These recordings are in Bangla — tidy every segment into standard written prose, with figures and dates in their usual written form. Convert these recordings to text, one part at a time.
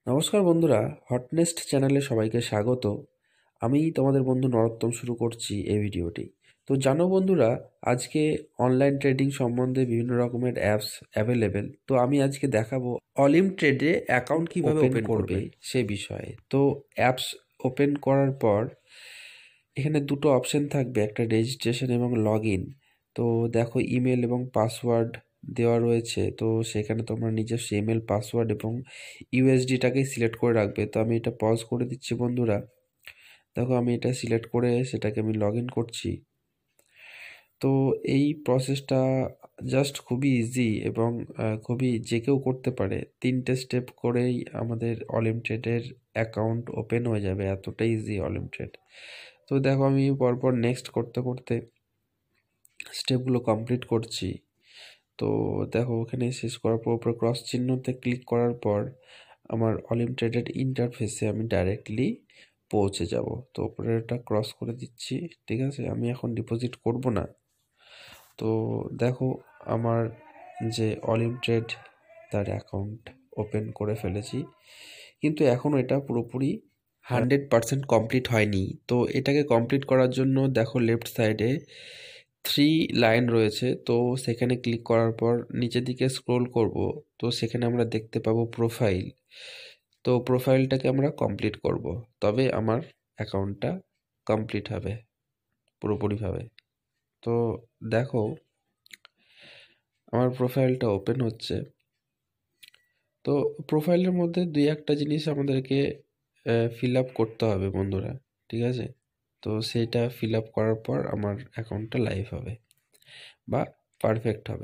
নমস্কার বন্ধুরা, হটনেস্ট চ্যানেলে সবাইকে স্বাগত। আমি তোমাদের বন্ধু নরোত্তম শুরু করছি এই ভিডিওটি। তো জানো বন্ধুরা, আজকে অনলাইন ট্রেডিং সম্বন্ধে বিভিন্ন রকমের অ্যাপস অ্যাভেলেবেল। তো আমি আজকে দেখাবো অলিম ট্রেডে অ্যাকাউন্ট কিভাবে ওপেন করবে সে বিষয়ে। তো অ্যাপস ওপেন করার পর এখানে দুটো অপশন থাকবে, একটা রেজিস্ট্রেশন এবং লগ ইন। তো দেখো ইমেল এবং পাসওয়ার্ড দেওয়া রয়েছে, তো সেখানে তোমরা নিজস্ব ইমেল পাসওয়ার্ড এবং ইউএসডিটাকেই সিলেক্ট করে রাখবে। তো আমি এটা পজ করে দিচ্ছি বন্ধুরা। দেখো আমি এটা সিলেক্ট করে সেটাকে আমি লগ ইন করছি। তো এই প্রসেসটা জাস্ট খুবই ইজি এবং খুবই যে কেউ করতে পারে। 3টে স্টেপ করেই আমাদের অলিম ট্রেডের অ্যাকাউন্ট ওপেন হয়ে যাবে, এতটাই ইজি অলিম ট্রেড। তো দেখো আমি পরপর নেক্সট করতে করতে স্টেপগুলো কমপ্লিট করছি। তো দেখো ওখানে শেষ করার পর উপরে ক্রস চিহ্নতে ক্লিক করার পর আমার অলিম ট্রেডেড ইন্টারফেসে আমি ডাইরেক্টলি পৌঁছে যাব। তো উপরে এটা ক্রস করে দিচ্ছি, ঠিক আছে। আমি এখন ডিপোজিট করব না। তো দেখো আমার যে অলিম ট্রেড তার অ্যাকাউন্ট ওপেন করে ফেলেছি, কিন্তু এখনও এটা পুরোপুরি 100% কমপ্লিট হয়নি। তো এটাকে কমপ্লিট করার জন্য দেখো লেফট সাইডে 3 লাইন রয়েছে, তো সেখানে ক্লিক করার পর নিচের দিকে স্ক্রোল করব। তো সেখানে আমরা দেখতে পাবো প্রোফাইল। তো প্রোফাইলটাকে আমরা কমপ্লিট করব, তবে আমার অ্যাকাউন্টটা কমপ্লিট হবে পুরোপুরিভাবে। তো দেখো আমার প্রোফাইলটা ওপেন হচ্ছে। তো প্রোফাইলের মধ্যে দুই একটা জিনিস আমাদেরকে ফিল আপ করতে হবে বন্ধুরা, ঠিক আছে। তো সেইটা ফিল আপ করার পর আমার অ্যাকাউন্টটা লাইভ হবে বা পারফেক্ট হবে।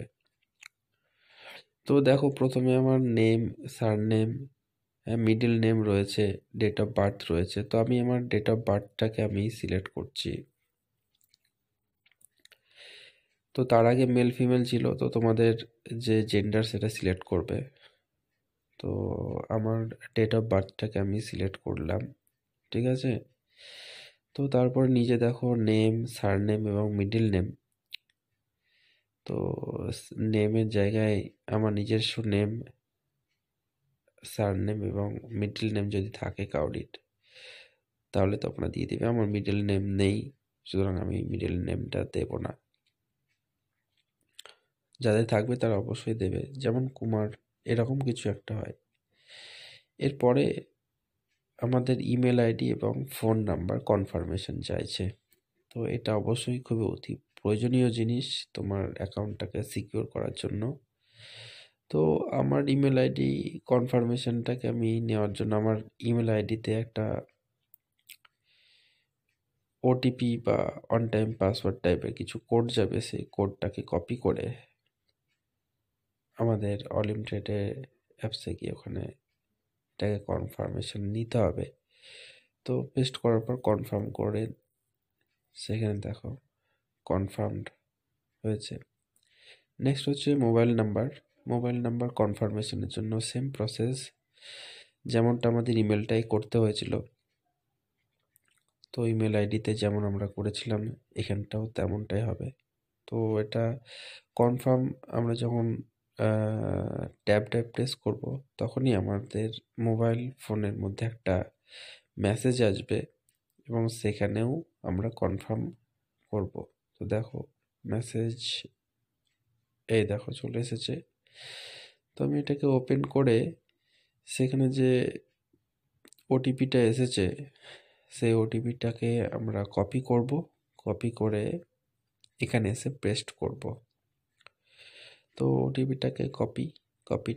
তো দেখো প্রথমে আমার নেম, সারনেম, মিডল নেম রয়েছে, ডেট অফ বার্থ রয়েছে। তো আমি আমার ডেট অফ বার্থটাকে আমি সিলেক্ট করছি। তো তার আগে মেল ফিমেল ছিল, তো তোমাদের যে জেন্ডার সেটা সিলেক্ট করবে। তো আমার ডেট অফ বার্থটাকে আমি সিলেক্ট করলাম, ঠিক আছে। তো তারপর নিচে দেখো নেম, সারনেম এবং মিডল নেম। তো নেমের জায়গায় আমার নিজস্ব নেম, সারনেম এবং মিডল নেম যদি থাকে কাউরির, তাহলে তোমরা দিয়ে দেবে। আমার মিডল নেম নেই, সুতরাং আমি মিডল নেমটা দেব না। যাদের থাকবে তারা অবশ্যই দেবে, যেমন কুমার এরকম কিছু একটা হয়। এরপরে আমাদের ইমেল আইডি এবং ফোন নাম্বার কনফার্মেশন চাইছে। তো এটা অবশ্যই খুবই অতি প্রয়োজনীয় জিনিস তোমার অ্যাকাউন্টটাকে সিকিউর করার জন্য। তো আমার ইমেল আইডি কনফার্মেশনটাকে আমি নেওয়ার জন্য আমার ইমেল আইডিতে একটা ওটিপি বা অন টাইম পাসওয়ার্ড টাইপের কিছু কোড যাবে। সেই কোডটাকে কপি করে আমাদের অলিম ট্রেডে অ্যাপসে গিয়ে ওখানে এটাকে কনফার্মেশন নিতে হবে। তো পেস্ট করার পর কনফার্ম করে সেখানে দেখো কনফার্মড হয়েছে। নেক্সট হচ্ছে মোবাইল নাম্বার। মোবাইল নাম্বার কনফার্মেশনের জন্য সেম প্রসেস, যেমনটা আমাদের ইমেলটাই করতে হয়েছিল। তো ইমেল আইডিতে যেমন আমরা করেছিলাম এখানটাও তেমনটাই হবে। তো এটা কনফার্ম আমরা যখন ট্যাবটা প্রেস করব তখনই আমাদের মোবাইল ফোনের মধ্যে একটা মেসেজ আসবে এবং সেখানেও আমরা কনফার্ম করব। তো দেখো মেসেজ, এই দেখো চলে এসেছে। তো আমি এটাকে ওপেন করে সেখানে যে ওটিপিটা এসেছে সেই ওটিপিটাকে আমরা কপি করব। কপি করে এখানে এসে পেস্ট করব। তো ওটিপিটাকে কপি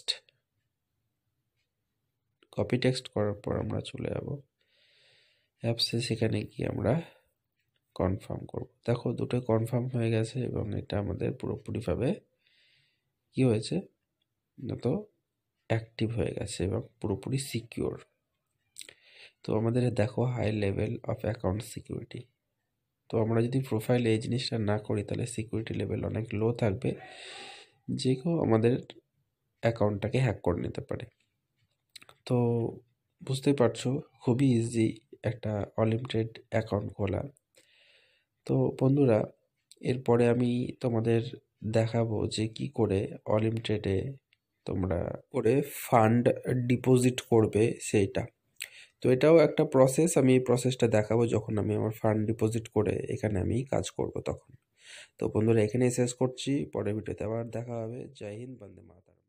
টেক্সট করার পর আমরা চলে যাব অ্যাপসে। সেখানে গিয়ে আমরা কনফার্ম করব। দেখো দুটো কনফার্ম হয়ে গেছে এবং এটা আমাদের পুরোপুরিভাবে কি হয়েছে না, তো অ্যাক্টিভ হয়ে গেছে এবং পুরোপুরি সিকিউর। তো আমাদের দেখো high level of account security. তো আমরা যদি প্রোফাইলে এই জিনিসটা না করি তাহলে সিকিউরিটি লেভেল অনেক লো থাকবে, যে কেউ আমাদের অ্যাকাউন্টটাকে হ্যাক করে নিতে পারে। তো বুঝতেই পারছো খুবই ইজি একটা অলিমিটেড অ্যাকাউন্ট খোলা। তো বন্ধুরা এরপরে আমি তোমাদের দেখাবো যে কি করে অলিমিটেডে তোমরা করে ফান্ড ডিপোজিট করবে সেইটা। তো এটাও একটা প্রসেস, আমি এই প্রসেসটা দেখাবো যখন আমি আমার ফান্ড ডিপোজিট করে এখানে আমি কাজ করব তখন। তো বন্ধুরা এখানেই শেষ করছি, পরের ভিডিওতে আবার দেখা হবে। জয় হিন্দ, বন্দে মাতরম।